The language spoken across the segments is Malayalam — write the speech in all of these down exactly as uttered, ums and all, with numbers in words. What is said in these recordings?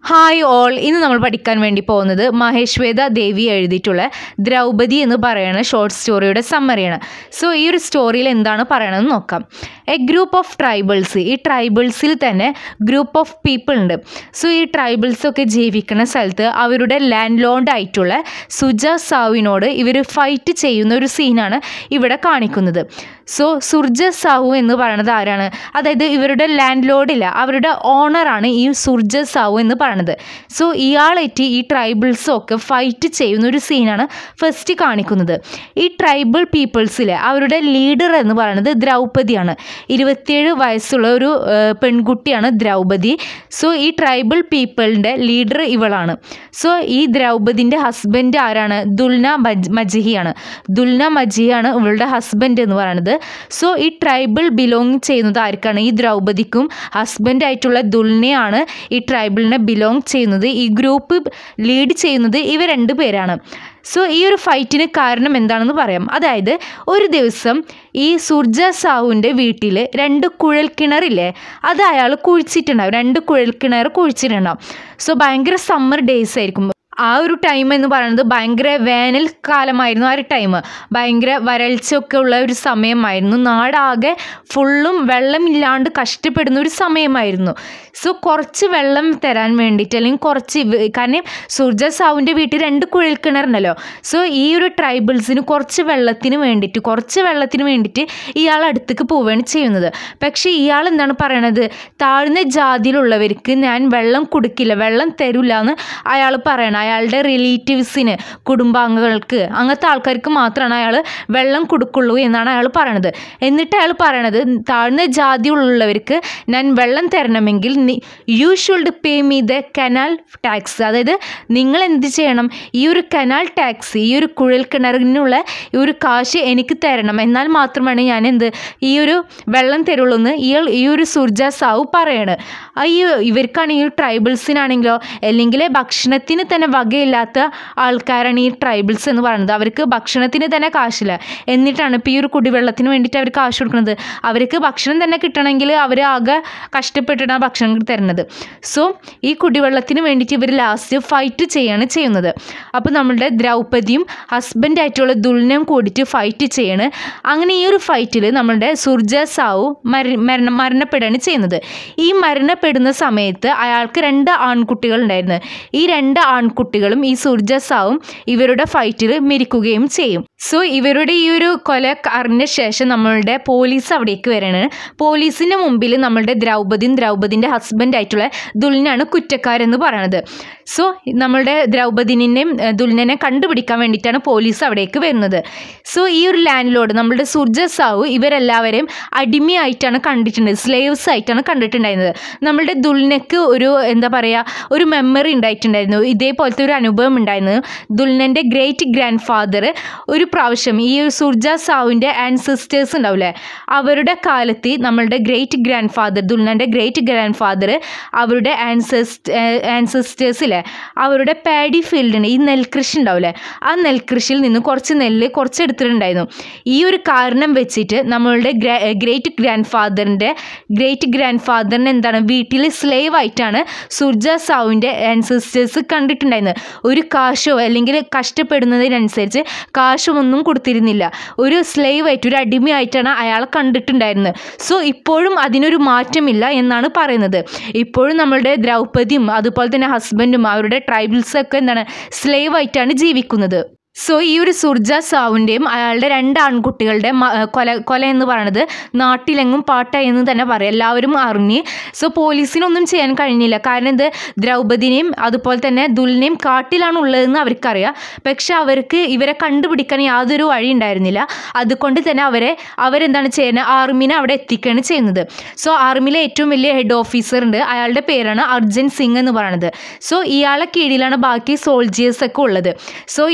ഹായ് ഓൾ, ഇന്ന് നമ്മൾ പഠിക്കാൻ വേണ്ടി പോകുന്നത് മഹേശ്വേത ദേവി എഴുതിയിട്ടുള്ള ദ്രൗപദി എന്ന് പറയുന്ന ഷോർട്ട് സ്റ്റോറിയുടെ സമ്മറിയാണ്. സോ ഈ ഒരു സ്റ്റോറിയിൽ എന്താണ് പറയണമെന്ന് നോക്കാം. എ ഗ്രൂപ്പ് ഓഫ് ട്രൈബിൾസ്, ഈ ട്രൈബിൾസിൽ തന്നെ ഗ്രൂപ്പ് ഓഫ് പീപ്പിൾ ഉണ്ട്. സോ ഈ ട്രൈബിൾസൊക്കെ ജീവിക്കുന്ന സ്ഥലത്ത് അവരുടെ ലാൻഡ് ലോഡ് ആയിട്ടുള്ള സുജ സാവുവിനോട് ഇവർ ഫൈറ്റ് ചെയ്യുന്ന ഒരു സീനാണ് ഇവിടെ കാണിക്കുന്നത്. സോ സുർജ സാവു എന്ന് പറയുന്നത് ആരാണ്? അതായത് ഇവരുടെ ലാൻഡ് ലോഡില്ല, അവരുടെ ഓണറാണ് ഈ സുർജ സാവു എന്ന് പറയുന്നത്. സോ ഇയാളേറ്റ് ഈ ട്രൈബിൾസൊക്കെ ഫൈറ്റ് ചെയ്യുന്ന ഒരു സീനാണ് ഫസ്റ്റ് കാണിക്കുന്നത്. ഈ ട്രൈബൽ പീപ്പിൾസിലെ അവരുടെ ലീഡർ എന്ന് പറയുന്നത് ദ്രൗപദിയാണ്. ഇരുപത്തിയേഴ് വയസ്സുള്ള ഒരു പെൺകുട്ടിയാണ് ദ്രൗപദി. സോ ഈ ട്രൈബൽ പീപ്പിളിൻ്റെ ലീഡർ ഇവളാണ്. സോ ഈ ദ്രൗപദിൻ്റെ ഹസ്ബൻഡ് ആരാണ്? ദുൽന മജിഹിയാണ്. ദുൽന മജിഹിയാണ് ഇവളുടെ ഹസ്ബൻഡ് എന്ന് പറയുന്നത്. സോ ഈ ട്രൈബിൾ ബിലോങ് ചെയ്യുന്നത് ആർക്കാണ്? ഈ ദ്രൗപദിക്കും ഹസ്ബൻഡായിട്ടുള്ള ദുൽനയാണ് ഈ ട്രൈബിളിനെ ബിലോങ് ചെയ്യുന്നത്. ഈ ഗ്രൂപ്പ് ലീഡ് ചെയ്യുന്നത് ഇവർ രണ്ട് പേരാണ്. സോ ഈ ഒരു ഫൈറ്റിന് കാരണം എന്താണെന്ന് പറയാം. അതായത് ഒരു ദിവസം ഈ സുർജ സാവുവിൻ്റെ വീട്ടിൽ രണ്ട് കുഴൽ കിണറില്ലേ, അത് അയാൾ കുഴിച്ചിട്ടുണ്ടാവും. രണ്ട് കുഴൽ കിണർ കുഴിച്ചിട്ടുണ്ടാവും. സോ ഭയങ്കര സമ്മർ ഡേയ്സ് ആയിരിക്കും. ആ ഒരു ടൈം എന്ന് പറയുന്നത് ഭയങ്കര വേനൽ കാലമായിരുന്നു. ആ ഒരു ടൈം ഭയങ്കര വരൾച്ചയൊക്കെ ഉള്ള ഒരു സമയമായിരുന്നു. നാടാകെ ഫുള്ളും വെള്ളമില്ലാണ്ട് കഷ്ടപ്പെടുന്ന ഒരു സമയമായിരുന്നു. സോ കുറച്ച് വെള്ളം തരാൻ വേണ്ടിയിട്ട്, അല്ലെങ്കിൽ കുറച്ച്, കാരണം സുർജ സാവുവിൻ്റെ വീട്ടിൽ രണ്ട് കുഴൽ കിണറുണ്ടല്ലോ. സോ ഈ ഒരു ട്രൈബിൾസിന് കുറച്ച് വെള്ളത്തിന് വേണ്ടിയിട്ട് കുറച്ച് വെള്ളത്തിന് വേണ്ടിയിട്ട് ഇയാൾ അടുത്തേക്ക് പോവുകയാണ് ചെയ്യുന്നത്. പക്ഷേ ഇയാൾ എന്താണ് പറയണത്? താഴ്ന്ന ജാതിയിലുള്ളവർക്ക് ഞാൻ വെള്ളം കൊടുക്കില്ല, വെള്ളം തരില്ല എന്ന് അയാൾ പറയണം. അയാളുടെ റിലേറ്റീവ്സിന്, കുടുംബാംഗങ്ങൾക്ക്, അങ്ങനത്തെ ആൾക്കാർക്ക് മാത്രമാണ് അയാൾ വെള്ളം കൊടുക്കുള്ളൂ എന്നാണ് അയാൾ പറയണത്. എന്നിട്ട് അയാൾ പറയണത്, താഴ്ന്ന ജാതിയുള്ളവർക്ക് ഞാൻ വെള്ളം തരണമെങ്കിൽ you should pay me the canal tax. അതായത് നിങ്ങൾ എന്ത് ചെയ്യണം? ഈ ഒരു കനാൽ ടാക്സ്, ഈ ഒരു കുഴൽ കിണറിനുള്ള ഈ ഒരു കാശ് എനിക്ക് തരണം, എന്നാൽ മാത്രമാണ് ഞാൻ എന്ത് ഈ ഒരു വെള്ളം തരുള്ളൂ എന്ന് ഇയാൾ ഈ ഒരു സുർജ സാവു പറയാണ്. ഈ ഇവർക്കാണെങ്കിൽ ട്രൈബിൾസിനാണെങ്കിലോ അല്ലെങ്കിൽ ഭക്ഷണത്തിന് തന്നെ വകയില്ലാത്ത ആൾക്കാരാണ് ഈ ട്രൈബിൾസ് എന്ന് പറയുന്നത്. അവർക്ക് ഭക്ഷണത്തിന് തന്നെ കാശില്ല, എന്നിട്ടാണ് ഇപ്പോൾ ഈ ഒരു കുടിവെള്ളത്തിന് വേണ്ടിയിട്ട് അവർ കാശ് കൊടുക്കുന്നത്. അവർക്ക് ഭക്ഷണം തന്നെ കിട്ടണമെങ്കിൽ അവർ ആകെ കഷ്ടപ്പെട്ടിട്ടാണ് ഭക്ഷണം തരുന്നത്. സോ ഈ കുടിവെള്ളത്തിന് വേണ്ടിയിട്ട് ഇവർ ലാസ്റ്റ് ഫൈറ്റ് ചെയ്യാണ് ചെയ്യുന്നത്. അപ്പോൾ നമ്മളുടെ ദ്രൗപദിയും ഹസ്ബൻഡായിട്ടുള്ള ദുൽനയും കൂടിയിട്ട് ഫൈറ്റ് ചെയ്യാണ്. അങ്ങനെ ഈ ഒരു ഫൈറ്റിൽ നമ്മളുടെ സുർജ സാവു മര മരണ മരണപ്പെടുകയാണ് ചെയ്യുന്നത്. ഈ മരണപ്പെടുന്ന സമയത്ത് അയാൾക്ക് രണ്ട് ആൺകുട്ടികൾ ഉണ്ടായിരുന്നു. ഈ രണ്ട് ആൺകുട്ടികളും ഈ സുർജ സാവും ഇവരുടെ ഫൈറ്റിൽ മരിക്കുകയും ചെയ്യും. സോ ഇവരുടെ ഈ ഒരു കൊല അറിഞ്ഞ ശേഷം നമ്മളുടെ പോലീസ് അവിടേക്ക് വരികയാണ്. പോലീസിൻ്റെ മുമ്പിൽ നമ്മളുടെ ദ്രൗപദിയും ദ്രൗപദിൻ്റെ ഹസ്ബൻഡായിട്ടുള്ള ദുൽനാണ് കുറ്റക്കാരെന്ന് പറയണത്. സോ നമ്മളുടെ ദ്രൗപദിനെയും ദുൽനനെ കണ്ടുപിടിക്കാൻ വേണ്ടിയിട്ടാണ് പോലീസ് അവിടേക്ക് വരുന്നത്. സോ ഈ ഒരു ലാൻഡ് ലോഡ് നമ്മളുടെ സുർജ സാവു ഇവരെല്ലാവരെയും അടിമയായിട്ടാണ് കണ്ടിട്ടുള്ളത്, സ്ലേവ്സ് ആയിട്ടാണ് കണ്ടിട്ടുണ്ടായിരുന്നത്. നമ്മളുടെ ദുൽനക്ക് ഒരു എന്താ പറയുക ഒരു മെമ്മറി ഉണ്ടായിട്ടുണ്ടായിരുന്നു, ഇതേപോലത്തെ ഒരു അനുഭവം ഉണ്ടായിരുന്നു. ദുൽനൻ്റെ ഗ്രേറ്റ് ഗ്രാൻഡ് ഫാദർ ഒരു പ്രാവശ്യം ഈ സുർജ സാവുവിൻ്റെ ആൻസിസ്റ്റേഴ്സ് ഉണ്ടാവില്ലേ, അവരുടെ കാലത്ത് നമ്മളുടെ ഗ്രേറ്റ് ഗ്രാൻഡ് ഫാദർ ദുൽനൻ്റെ ഗ്രേറ്റ് ഗ്രാൻഡ് ഫാദർ അവരുടെ ആൻസെസ്റ്റ് ആൻസിസ്റ്റേഴ്സിലെ അവരുടെ പാഡി ഫീൽഡിന് ഈ നെൽകൃഷി ഉണ്ടാവില്ലേ, ആ നെൽകൃഷിയിൽ നിന്ന് കുറച്ച് നെല്ല് കുറച്ച് എടുത്തിട്ടുണ്ടായിരുന്നു. ഈ ഒരു കാരണം വെച്ചിട്ട് നമ്മളുടെ ഗ്രേറ്റ് ഗ്രാൻഡ് ഫാദറിൻ്റെ ഗ്രേറ്റ് ഗ്രാൻഡ് ഫാദറിന് എന്താണ് വീട്ടിൽ സ്ലേവ് ആയിട്ടാണ് സുർജ സാവുവിൻ്റെ ആൻസിസ്റ്റേഴ്സ് കണ്ടിട്ടുണ്ടായിരുന്നത്. ഒരു കാശോ അല്ലെങ്കിൽ കഷ്ടപ്പെടുന്നതിനനുസരിച്ച് കാശും ഒന്നും കൊടുത്തിരുന്നില്ല. ഒരു സ്ലേവ് ആയിട്ട്, ഒരു അടിമയായിട്ടാണ് അയാളെ കണ്ടിട്ടുണ്ടായിരുന്നത്. സോ ഇപ്പോഴും അതിനൊരു മാറ്റമില്ല എന്നാണ് പറയുന്നത്. ഇപ്പോഴും നമ്മളുടെ ദ്രൗപദിയും അതുപോലെ തന്നെ ഹസ്ബൻഡും അവരുടെ ട്രൈബിൾസൊക്കെ എന്താണ് സ്ലേവ് ആയിട്ടാണ് ജീവിക്കുന്നത്. സോ ഈ ഒരു സുർജ സാവുവിൻ്റെയും അയാളുടെ രണ്ട് ആൺകുട്ടികളുടെ കൊല കൊല എന്ന് പറയുന്നത് നാട്ടിലെങ്ങും പാട്ടായി എന്ന് തന്നെ പറയാം. എല്ലാവരും അറിഞ്ഞ്. സോ പോലീസിനൊന്നും ചെയ്യാൻ കഴിഞ്ഞില്ല. കാരണം ഇത് ദ്രൗപദിനെയും അതുപോലെ തന്നെ ദുൽനയും കാട്ടിലാണ് ഉള്ളതെന്ന് അവർക്കറിയാം. പക്ഷെ അവർക്ക് ഇവരെ കണ്ടുപിടിക്കാൻ യാതൊരു വഴി ഉണ്ടായിരുന്നില്ല. അതുകൊണ്ട് തന്നെ അവരെ അവരെന്താണ് ചെയ്യുന്നത്, ആർമിനെ അവിടെ എത്തിക്കുകയാണ് ചെയ്യുന്നത്. സോ ആർമിയിലെ ഏറ്റവും വലിയ ഹെഡ് ഓഫീസർ ഉണ്ട്, അയാളുടെ പേരാണ് അർജൻ സിംഗ് എന്ന് പറയുന്നത്. സോ ഇയാളെ കീഴിലാണ് ബാക്കി സോൾജിയേഴ്സൊക്കെ ഉള്ളത്. സോ ഇയാൾ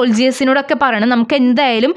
സോൾജിയേഴ്സിനോടൊക്കെ പറയണം നമുക്ക് എന്തായാലും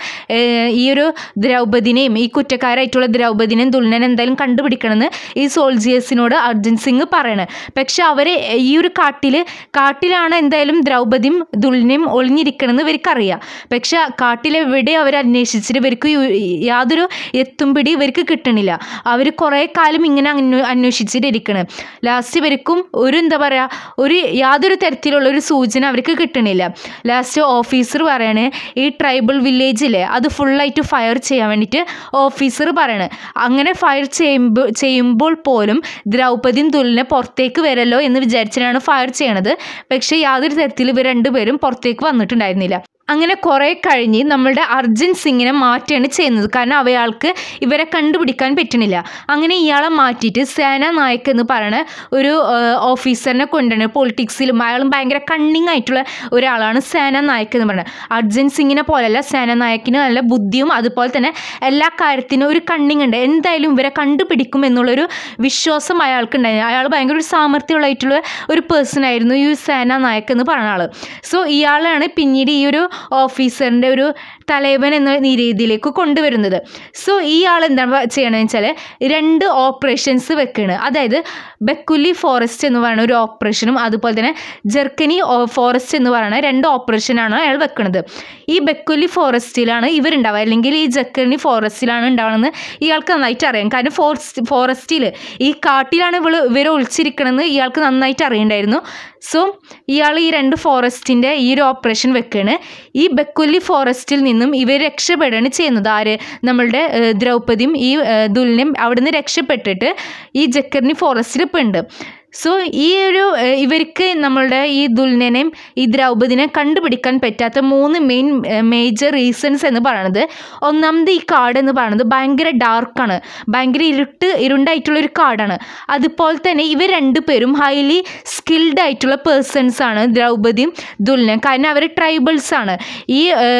ഈ ഒരു ദ്രൗപദിനെയും ഈ കുറ്റക്കാരായിട്ടുള്ള ദ്രൗപദിനെയും ദുൽനനെ എന്തായാലും കണ്ടുപിടിക്കണമെന്ന് ഈ സോൾജിയേഴ്സിനോട് അർജുൻ സിംഗ് പറയണം. പക്ഷെ അവർ ഈ ഒരു കാട്ടിൽ കാട്ടിലാണ് എന്തായാലും ദ്രൗപദിയും ദുൽനയും ഒളിഞ്ഞിരിക്കണമെന്ന് ഇവർക്കറിയാം. പക്ഷെ കാട്ടിലെവിടെ അവർ അന്വേഷിച്ചിട്ട് ഇവർക്ക് യാതൊരു എത്തുംപിടി ഇവർക്ക് കിട്ടണില്ല. അവർ കുറേ കാലം ഇങ്ങനെ അന്വേഷിച്ചിട്ടിരിക്കണം. ലാസ്റ്റ് ഇവർക്കും ഒരു എന്താ പറയുക ഒരു യാതൊരു തരത്തിലുള്ള ഒരു സൂചന അവർക്ക് കിട്ടണില്ല. ലാസ്റ്റ് ഓഫീസർ പറയാണ് ഈ ട്രൈബൽ വില്ലേജിലെ അത് ഫുള്ളായിട്ട് ഫയർ ചെയ്യാൻ വേണ്ടിയിട്ട് ഓഫീസർ പറയണേ. അങ്ങനെ ഫയർ ചെയ്യുമ്പോൾ ചെയ്യുമ്പോൾ പോലും ദ്രൗപദിയും ദുൽനെ പുറത്തേക്ക് വരല്ലോ എന്ന് വിചാരിച്ചിട്ടാണ് ഫയർ ചെയ്യണത്. പക്ഷേ യാതൊരു തരത്തിലും ഇവർ രണ്ടുപേരും പുറത്തേക്ക് വന്നിട്ടുണ്ടായിരുന്നില്ല. അങ്ങനെ കുറേ കഴിഞ്ഞ് നമ്മളുടെ അർജുൻ സിംഗിനെ മാറ്റുകയാണ് ചെയ്യുന്നത്. കാരണം അവയാൾക്ക് ഇവരെ കണ്ടുപിടിക്കാൻ പറ്റണില്ല. അങ്ങനെ ഇയാളെ മാറ്റിയിട്ട് സേനാനായക് എന്ന് പറയുന്ന ഒരു ഓഫീസറിനെ കൊണ്ടുവരണം. പൊളിറ്റിക്സിലും അയാളും ഭയങ്കര കണ്ണിങ് ആയിട്ടുള്ള ഒരാളാണ് സേനാനായക് എന്ന് പറയുന്നത്. അർജുൻ സിംഗിനെ പോലെയല്ല, സേനാനായകിന് നല്ല ബുദ്ധിയും അതുപോലെ തന്നെ എല്ലാ കാര്യത്തിനും ഒരു കണ്ണിങ് ഉണ്ട്. എന്തായാലും ഇവരെ കണ്ടുപിടിക്കും എന്നുള്ളൊരു വിശ്വാസം അയാൾക്കുണ്ടായിരുന്നു. അയാൾ ഭയങ്കര ഒരു സാമർത്ഥ്യമുള്ളതായിട്ടുള്ള ഒരു പേഴ്സൺ ആയിരുന്നു ഈ സേനാനായക് എന്ന് പറയുന്ന ആൾ. സോ ഇയാളാണ് പിന്നീട് ഈ ഒരു ഓഫീസറിൻ്റെ ഒരു തലവൻ എന്ന രീതിയിലേക്ക് കൊണ്ടുവരുന്നത്. സോ ഈ ആൾ എന്താണ് ചെയ്യണമെന്ന് വെച്ചാൽ രണ്ട് ഓപ്പറേഷൻസ് വെക്കുകയാണ്. അതായത് ബെക്കുലി ഫോറസ്റ്റ് എന്ന് പറയുന്ന ഒരു ഓപ്പറേഷനും അതുപോലെ തന്നെ ജർക്കനി ഫോറസ്റ്റ് എന്ന് പറയുന്ന രണ്ട് ഓപ്പറേഷനാണ് അയാൾ വെക്കുന്നത്. ഈ ബെക്കുലി ഫോറസ്റ്റിലാണ് ഇവരുണ്ടാവുക, അല്ലെങ്കിൽ ഈ ജർക്കനി ഫോറസ്റ്റിലാണ് ഉണ്ടാവണമെന്ന് ഇയാൾക്ക് നന്നായിട്ട് അറിയാം. കാരണം ഫോറസ്റ്റ് ഫോറസ്റ്റിൽ ഈ കാട്ടിലാണ് ഇവൾ ഇവരെ ഒളിച്ചിരിക്കണമെന്ന് ഇയാൾക്ക് നന്നായിട്ട് അറിയണ്ടായിരുന്നു. സോ ഇയാൾ ഈ രണ്ട് ഫോറസ്റ്റിൻ്റെ ഈ ഒരു ഓപ്പറേഷൻ വെക്കുകയാണ്. ഈ ബെക്കുലി ഫോറസ്റ്റിൽ നിന്നും ഇവർ രക്ഷപ്പെടുകയാണ് ചെയ്യുന്നത്. ആര് നമ്മളുടെ ദ്രൗപദിയും ഈ ദുൽനയും അവിടെ നിന്ന് രക്ഷപ്പെട്ടിട്ട് ഈ ജക്കർണി ഫോറസ്റ്റിൽ ഇപ്പോൾ ഉണ്ട്. സോ ഈ ഒരു ഇവർക്ക് നമ്മളുടെ ഈ ദുൽനനെയും ഈ ദ്രൗപദിനെ കണ്ടുപിടിക്കാൻ പറ്റാത്ത മൂന്ന് മെയിൻ മേജർ റീസൺസ് എന്ന് പറയുന്നത്, ഒന്നാമത് ഈ കാട് എന്ന് പറയുന്നത് ഭയങ്കര ഡാർക്കാണ്, ഭയങ്കര ഇരുട്ട് ഇരുണ്ടായിട്ടുള്ളൊരു കാടാണ്. അതുപോലെ തന്നെ ഇവർ രണ്ടുപേരും ഹൈലി സ്കിൽഡ് ആയിട്ടുള്ള പേഴ്സൺസാണ് ദ്രൗപദിയും ദുൽനയും. കാരണം അവർ ട്രൈബൽസാണ്. ഈ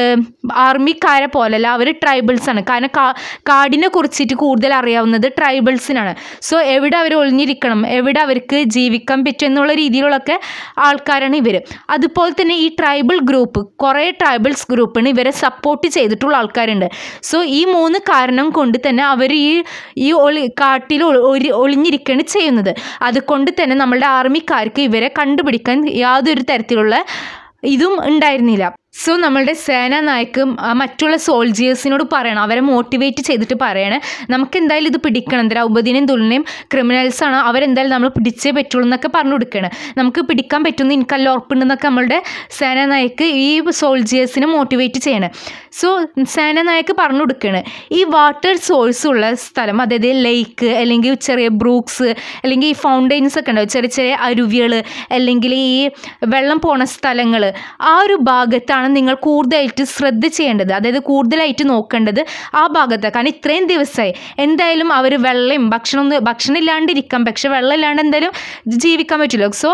ആർമിക്കാരെ പോലല്ല, അവർ ട്രൈബൽസാണ്. കാരണം കാ കാടിനെ കുറിച്ചിട്ട് കൂടുതൽ അറിയാവുന്നത് ട്രൈബൽസിനാണ്. സോ എവിടെ അവർ ഒളിഞ്ഞിരിക്കണം, എവിടെ അവർക്ക് ജീവിക്കാൻ പറ്റും എന്നുള്ള രീതിയിലുള്ളൊക്കെ ആൾക്കാരാണ് ഇവർ. അതുപോലെ തന്നെ ഈ ട്രൈബൽ ഗ്രൂപ്പ് കുറേ ട്രൈബൽസ് ഗ്രൂപ്പിന് ഇവരെ സപ്പോർട്ട് ചെയ്തിട്ടുള്ള ആൾക്കാരുണ്ട്. സോ ഈ മൂന്ന് കാരണം കൊണ്ട് തന്നെ അവർ ഈ ഈ ഒളി കാട്ടിൽ ഒളി ഒളിഞ്ഞിരിക്കുകയാണ് ചെയ്യുന്നത്. അതുകൊണ്ട് തന്നെ നമ്മളുടെ ആർമിക്കാർക്ക് ഇവരെ കണ്ടുപിടിക്കാൻ യാതൊരു തരത്തിലുള്ള ഇതും ഉണ്ടായിരുന്നില്ല. സോ നമ്മളുടെ സേനാനായക്കും മറ്റുള്ള സോൾജിയേഴ്സിനോട് പറയണം, അവരെ മോട്ടിവേറ്റ് ചെയ്തിട്ട് പറയണേ നമുക്ക് എന്തായാലും ഇത് പിടിക്കണം, ദ്രൗപദിനെയും ദുൽനയും ക്രിമിനൽസാണ്, അവരെന്തായാലും നമ്മൾ പിടിച്ചേ പറ്റുള്ളൂ എന്നൊക്കെ പറഞ്ഞു കൊടുക്കുകയാണ്. നമുക്ക് പിടിക്കാൻ പറ്റുമെന്ന് എനിക്കല്ല ഉറപ്പുണ്ടെന്നൊക്കെ നമ്മളുടെ സേനാനായക്ക് ഈ സോൾജിയേഴ്സിനെ മോട്ടിവേറ്റ് ചെയ്യണം. സോ സേനാനായക്ക് പറഞ്ഞു കൊടുക്കുകയാണ് ഈ വാട്ടർ സോഴ്സ് ഉള്ള സ്ഥലം, അതായത് ലേക്ക് അല്ലെങ്കിൽ ചെറിയ ബ്രൂക്സ് അല്ലെങ്കിൽ ഈ ഫൗണ്ടെയിൻസ് ഒക്കെ ഉണ്ടാവും, ചെറിയ ചെറിയ അരുവികൾ അല്ലെങ്കിൽ ഈ വെള്ളം പോണ സ്ഥലങ്ങൾ, ആ ഒരു ഭാഗത്താണ് നിങ്ങൾ കൂടുതലായിട്ട് ശ്രദ്ധ ചെയ്യേണ്ടത്. അതായത് കൂടുതലായിട്ട് നോക്കേണ്ടത് ആ ഭാഗത്താണ്. കാരണം ഇത്രയും ദിവസമായി എന്തായാലും അവർ വെള്ളം ഭക്ഷണം ഭക്ഷണം ഇല്ലാണ്ടിരിക്കാം, പക്ഷെ വെള്ളം ഇല്ലാണ്ട് എന്തായാലും ജീവിക്കാൻ പറ്റില്ല. സോ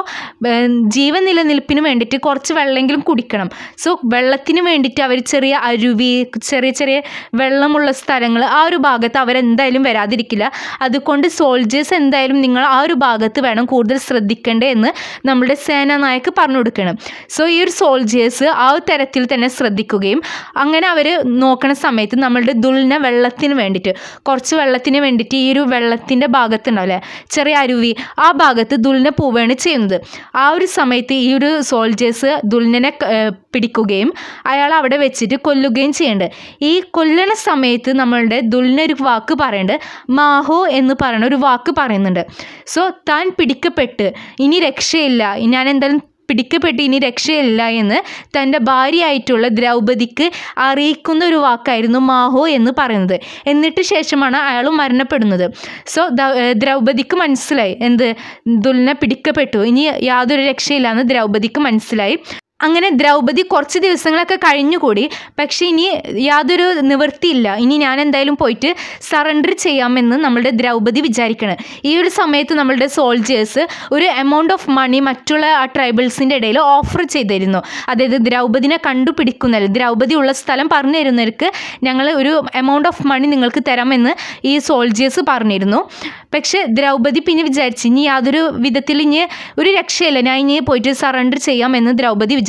ജീവൻ നിലനിൽപ്പിന് വേണ്ടിയിട്ട് കുറച്ച് വെള്ളമെങ്കിലും കുടിക്കണം. സോ വെള്ളത്തിന് വേണ്ടിയിട്ട് അവർ ചെറിയ അരുവി, ചെറിയ ചെറിയ വെള്ളമുള്ള സ്ഥലങ്ങൾ, ആ ഒരു ഭാഗത്ത് അവരെന്തായാലും വരാതിരിക്കില്ല. അതുകൊണ്ട് സോൾജേഴ്സ് എന്തായാലും നിങ്ങൾ ആ ഒരു ഭാഗത്ത് വേണം കൂടുതൽ ശ്രദ്ധിക്കേണ്ടത് എന്ന് നമ്മുടെ സേനാനായക്ക് പറഞ്ഞു കൊടുക്കണം. സോ ഈ ഒരു സോൾജേഴ്സ് ആ തരത്തിൽ തന്നെ ശ്രദ്ധിക്കുകയും അങ്ങനെ അവർ നോക്കണ സമയത്ത് നമ്മളുടെ ദുൽന വെള്ളത്തിന് വേണ്ടിയിട്ട് കുറച്ച് വെള്ളത്തിന് വേണ്ടിയിട്ട് ഈ ഒരു വെള്ളത്തിൻ്റെ ഭാഗത്തുണ്ടാവില്ലേ ചെറിയ അരുവി, ആ ഭാഗത്ത് ദുൽന പോവുകയാണ് ചെയ്യുന്നത്. ആ ഒരു സമയത്ത് ഈ ഒരു സോൾജേഴ്സ് ദുൽനനെ പിടിക്കുകയും അയാൾ അവിടെ വെച്ചിട്ട് കൊല്ലുകയും ചെയ്യുന്നുണ്ട്. ഈ കൊല്ലണ സമയത്ത് നമ്മളുടെ ദുൽന ഒരു വാക്ക് പറയുന്നുണ്ട്, മാഹോ എന്ന് പറയുന്ന ഒരു വാക്ക് പറയുന്നുണ്ട്. സോ താൻ പിടിക്കപ്പെട്ട് ഇനി രക്ഷയില്ല, ഞാൻ എന്തായാലും പിടിക്കപ്പെട്ട് ഇനി രക്ഷയില്ല എന്ന് തൻ്റെ ഭാര്യയായിട്ടുള്ള ദ്രൗപദിക്ക് അറിയിക്കുന്ന ഒരു വാക്കായിരുന്നു മാഹോ എന്ന് പറയുന്നത്. എന്നിട്ട് ശേഷമാണ് അയാൾ മരണപ്പെടുന്നത്. സോ ദ്രൗപദിക്ക് മനസ്സിലായി എന്ത് ദുൽന പിടിക്കപ്പെട്ടു, ഇനി യാതൊരു രക്ഷയില്ല എന്ന് ദ്രൗപദിക്ക് മനസ്സിലായി. അങ്ങനെ ദ്രൗപദി കുറച്ച് ദിവസങ്ങളൊക്കെ കഴിഞ്ഞുകൂടി. പക്ഷേ ഇനി യാതൊരു നിവൃത്തിയില്ല, ഇനി ഞാൻ എന്തായാലും പോയിട്ട് സറണ്ടർ ചെയ്യാമെന്ന് നമ്മളുടെ ദ്രൗപദി വിചാരിക്കണം. ഈ ഒരു സമയത്ത് നമ്മളുടെ സോൾജേഴ്സ് ഒരു എമൗണ്ട് ഓഫ് മണി മറ്റുള്ള ആ ട്രൈബൽസിൻ്റെ ഇടയിൽ ഓഫർ ചെയ്തിരുന്നു. അതായത് ദ്രൗപദിനെ കണ്ടുപിടിക്കുന്നത്, ദ്രൗപദി ഉള്ള സ്ഥലം പറഞ്ഞു തരുന്നവർക്ക് ഞങ്ങൾ ഒരു എമൗണ്ട് ഓഫ് മണി നിങ്ങൾക്ക് തരാമെന്ന് ഈ സോൾജേഴ്സ് പറഞ്ഞിരുന്നു. പക്ഷേ ദ്രൗപദി പിന്നെ വിചാരിച്ചു ഇനി യാതൊരു വിധത്തിൽ ഇനി ഒരു രക്ഷയില്ല, ഞാൻ ഇനി പോയിട്ട് സറണ്ടർ ചെയ്യാമെന്ന് ദ്രൗപദി വിചാരിച്ചു.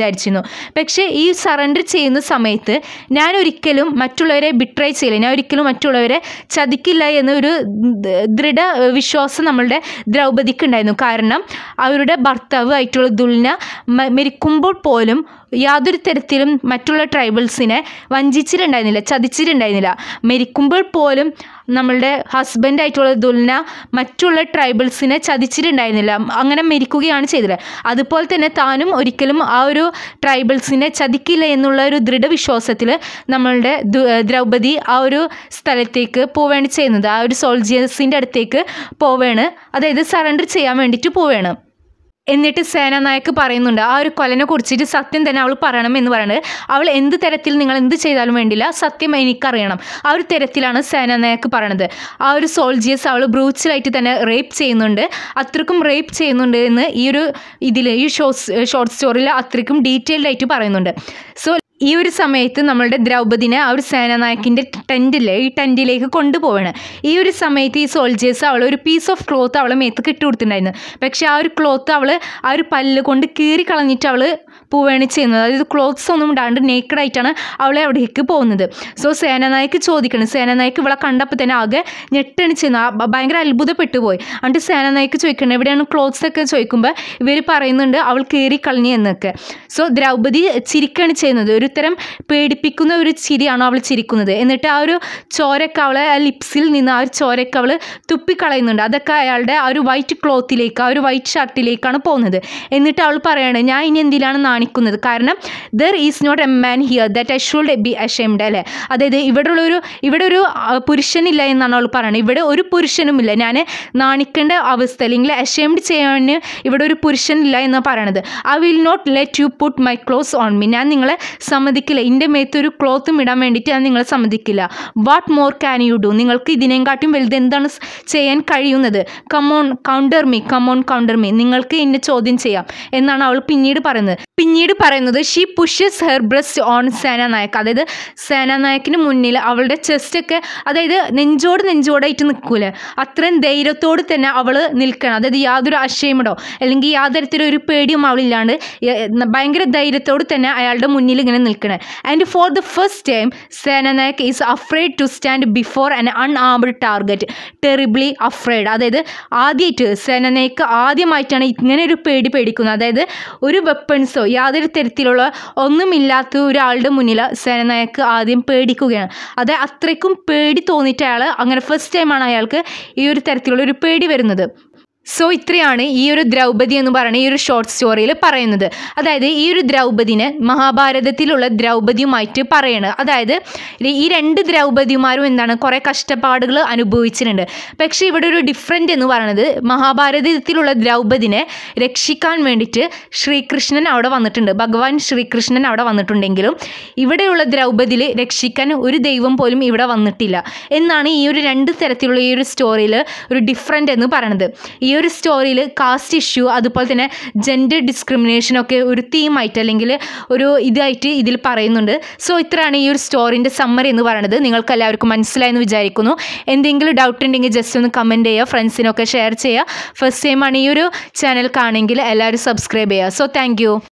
വിചാരിച്ചിരുന്നു. പക്ഷേ ഈ സറണ്ടർ ചെയ്യുന്ന സമയത്ത് ഞാൻ ഒരിക്കലും മറ്റുള്ളവരെ ബിട്രൈ ചെയ്യില്ല, ഞാൻ ഒരിക്കലും മറ്റുള്ളവരെ ചതിക്കില്ല എന്നൊരു ദൃഢ വിശ്വാസം നമ്മളുടെ ദ്രൗപദിക്ക് ഉണ്ടായിരുന്നു. കാരണം അവരുടെ ഭർത്താവ് ആയിട്ടുള്ള ദുൽന മരിക്കുമ്പോൾ പോലും യാതൊരു തരത്തിലും മറ്റുള്ള ട്രൈബൽസിനെ വഞ്ചിച്ചിട്ടുണ്ടായിരുന്നില്ല, ചതിച്ചിട്ടുണ്ടായിരുന്നില്ല. മരിക്കുമ്പോൾ പോലും നമ്മളുടെ ഹസ്ബൻഡായിട്ടുള്ള ദുൽന മറ്റുള്ള ട്രൈബൽസിനെ ചതിച്ചിട്ടുണ്ടായിരുന്നില്ല, അങ്ങനെ മരിക്കുകയാണ് ചെയ്തത്. അതുപോലെ തന്നെ താനും ഒരിക്കലും ആ ഒരു ട്രൈബൽസിനെ ചതിക്കില്ല എന്നുള്ള ഒരു ദൃഢവിശ്വാസത്തിൽ നമ്മളുടെ ദ്രൗപദി ആ ഒരു സ്ഥലത്തേക്ക് പോവുകയാണ് ചെയ്യുന്നത്. ആ ഒരു സോൾജിയേഴ്സിൻ്റെ അടുത്തേക്ക് പോവുകയാണ്, അതായത് സറണ്ടർ ചെയ്യാൻ വേണ്ടിയിട്ട് പോവുകയാണ്. എന്നിട്ട് സേനാനായക്ക് പറയുന്നുണ്ട് ആ ഒരു കൊലനെ കുറിച്ചിട്ട് സത്യം തന്നെ അവൾ പറയണം എന്ന് പറയുന്നത്. അവൾ എന്ത് തരത്തിൽ നിങ്ങൾ എന്ത് ചെയ്താലും വേണ്ടില്ല, സത്യം എനിക്കറിയണം. ആ ഒരു തരത്തിലാണ് സേനാനായക്ക് പറയണത്. ആ ഒരു സോൾജിയേഴ്സ് അവൾ ബ്രൂച്ചിലായിട്ട് തന്നെ റേപ്പ് ചെയ്യുന്നുണ്ട്, അത്രക്കും റേപ്പ് ചെയ്യുന്നുണ്ട് എന്ന് ഈ ഒരു ഇതിൽ ഈ ഷോർട്ട് ഷോർട്ട് സ്റ്റോറിയിൽ അത്രയ്ക്കും ഡീറ്റെയിൽഡ് ആയിട്ട് പറയുന്നുണ്ട്. സോ ഈ ഒരു സമയത്ത് നമ്മളുടെ ദ്രൗപദിനെ ആ ഒരു സേനാനായകിൻ്റെ ടെൻറ്റില്ലേ ഈ ടെൻറ്റിലേക്ക് കൊണ്ടുപോവാണ്. ഈ ഒരു സമയത്ത് ഈ സോൾജേഴ്സ് അവൾ ഒരു പീസ് ഓഫ് ക്ലോത്ത് അവളെ മേത്ത് ഇട്ട് കൊടുത്തിട്ടുണ്ടായിരുന്നു. പക്ഷേ ആ ഒരു ക്ലോത്ത് അവൾ ആ ഒരു പല്ല് കൊണ്ട് കീറി കളഞ്ഞിട്ട് അവൾ പോവുകയാണ് ചെയ്യുന്നത്. അതായത് ക്ലോത്ത്സ് ഒന്നും ഇടാണ്ട് നേക്കഡായിട്ടാണ് അവളെ അവിടേക്ക് പോകുന്നത്. സോ സേനാനായക്ക് ചോദിക്കണം, സേനാനായക്ക് ഇവളെ കണ്ടപ്പോൾ തന്നെ ആകെ ഞെട്ടണ് ചെയ്യുന്നത്, ഭയങ്കര അത്ഭുതപ്പെട്ടു പോയി. എന്നിട്ട് സേനാനായക്ക് ചോദിക്കണം എവിടെയാണ് ക്ലോത്ത്സ് ഒക്കെ ചോദിക്കുമ്പോൾ ഇവർ പറയുന്നുണ്ട് അവൾ കീറി കളഞ്ഞു എന്നൊക്കെ. സോ ദ്രൗപദി ചിരിക്കുകയാണ് ചെയ്യുന്നത്, ഒരു തരം പേടിപ്പിക്കുന്ന ഒരു ചിരിയാണോ അവൾ ചിരിക്കുന്നത്. എന്നിട്ട് ആ ഒരു ചോരക്ക് അവളെ ആ ലിപ്സിൽ നിന്ന് ആ ഒരു ചോരക്ക് അവൾ തുപ്പിക്കളയുന്നുണ്ട്. അതൊക്കെ അയാളുടെ ആ ഒരു വൈറ്റ് ക്ലോത്തിലേക്ക് ആ ഒരു വൈറ്റ് ഷർട്ടിലേക്കാണ് പോകുന്നത്. എന്നിട്ട് അവൾ പറയാണ് ഞാൻ ഇനി എന്തിനാണ് നാണിക്കുന്നത്, കാരണം there is not a man here that I should be ashamed അല്ലേ. അതായത് ഇവിടെ ഉള്ളൊരു ഇവിടെ ഒരു പുരുഷനില്ല എന്നാണ് അവൾ പറയുന്നത്. ഇവിടെ ഒരു പുരുഷനുമില്ല, ഞാൻ നാണിക്കേണ്ട അവസ്ഥ അല്ലെങ്കിൽ അഷെയിംഡ് ചെയ്യാൻ ഇവിടെ ഒരു പുരുഷനില്ല എന്നാണ് പറയണത്. I will not let you put my clothes on me, ഞാൻ നിങ്ങളെ സമ്മതിക്കില്ല, എൻ്റെ മേത്തൊരു ക്ലോത്തും ഇടാൻ വേണ്ടിയിട്ട് ഞാൻ നിങ്ങളെ സമ്മതിക്കില്ല. What more can you do, നിങ്ങൾക്ക് ഇതിനെക്കാട്ടും വലുത് എന്താണ് ചെയ്യാൻ കഴിയുന്നത്. Come on counter me, come on counter me, നിങ്ങൾക്ക് എന്നെ ചോദ്യം ചെയ്യാം എന്നാണ് അവൾ പിന്നീട് പറയുന്നത്. പിന്നീട് പറയുന്നത് she pushes her breast on Senanayak, അതായത് സേനാനായകിന് മുന്നിൽ അവളുടെ ചെസ്റ്റൊക്കെ അതായത് നെഞ്ചോട് നെഞ്ചോടായിട്ട് നിൽക്കൂലേ, അത്രയും ധൈര്യത്തോട് തന്നെ അവൾ നിൽക്കണം. അതായത് യാതൊരു അഷയമോ അല്ലെങ്കിൽ യാതൊരു തരത്തിലൊരു പേടിയും അവളില്ലാണ്ട് ഭയങ്കര ധൈര്യത്തോട് തന്നെ അയാളുടെ മുന്നിൽ ഇങ്ങനെ നിൽക്കണേ. And for the first time Senanayak is afraid to stand before an unarmed target, terribly afraid. അതായത് ആദ്യമായിട്ട് സേനാനായക് ആദ്യമായിട്ടാണ് ഇങ്ങനെ ഒരു പേടി പേടിക്കുന്നത്. അതായത് ഒരു വെപ്പൺസോ യാതൊരു തരത്തിലുള്ള ഒന്നുമില്ലാത്ത ഒരാളുടെ മുന്നിൽ സേനാനായക് ആദ്യം പേടിക്കുകയാണ്. അത് അത്രയ്ക്കും പേടി തോന്നിയിട്ട് അയാൾ അങ്ങനെ ഫസ്റ്റ് ടൈമാണ് അയാൾക്ക് ഈ ഒരു തരത്തിലുള്ള ഒരു പേടി വരുന്നത്. സോ ഇത്രയാണ് ഈ ഒരു ദ്രൗപദി എന്ന് പറയുന്ന ഈ ഒരു ഷോർട്ട് സ്റ്റോറിയിൽ പറയുന്നത്. അതായത് ഈ ഒരു ദ്രൗപദിനെ മഹാഭാരതത്തിലുള്ള ദ്രൗപദിയുമായിട്ട് പറയണത്. അതായത് ഈ രണ്ട് ദ്രൗപദിമാരും എന്താണ് കുറേ കഷ്ടപ്പാടുകൾ അനുഭവിച്ചിട്ടുണ്ട്. പക്ഷേ ഇവിടെ ഒരു ഡിഫറൻറ്റ് എന്ന് പറയുന്നത് മഹാഭാരതത്തിലുള്ള ദ്രൗപദിനെ രക്ഷിക്കാൻ വേണ്ടിയിട്ട് ശ്രീകൃഷ്ണൻ അവിടെ വന്നിട്ടുണ്ട്, ഭഗവാൻ ശ്രീകൃഷ്ണൻ അവിടെ വന്നിട്ടുണ്ടെങ്കിലും ഇവിടെയുള്ള ദ്രൗപദിയിൽ രക്ഷിക്കാൻ ഒരു ദൈവം പോലും ഇവിടെ വന്നിട്ടില്ല എന്നാണ് ഈ ഒരു രണ്ട് തരത്തിലുള്ള ഈ ഒരു സ്റ്റോറിയിൽ ഒരു ഡിഫറൻറ്റ് എന്ന് പറയുന്നത്. ഈ ഒരു സ്റ്റോറിയിൽ കാസ്റ്റ് ഇഷ്യൂ അതുപോലെ തന്നെ ജെൻഡർ ഡിസ്ക്രിമിനേഷനൊക്കെ ഒരു തീമായിട്ട് അല്ലെങ്കിൽ ഒരു ഇതായിട്ട് ഇതിൽ പറയുന്നുണ്ട്. സോ ഇത്രയാണ് ഈ ഒരു സ്റ്റോറിൻ്റെ സമ്മറി എന്ന് പറയുന്നത്. നിങ്ങൾക്ക് എല്ലാവർക്കും മനസ്സിലായെന്ന് വിചാരിക്കുന്നു. എന്തെങ്കിലും ഡൗട്ട് ഉണ്ടെങ്കിൽ ജസ്റ്റ് ഒന്ന് കമൻറ്റ് ചെയ്യുക, ഫ്രണ്ട്സിനൊക്കെ ഷെയർ ചെയ്യുക. ഫസ്റ്റ് ടൈമാണ് ഈ ഒരു ചാനൽ കാണുമെങ്കിൽ എല്ലാവരും സബ്സ്ക്രൈബ് ചെയ്യുക. So thank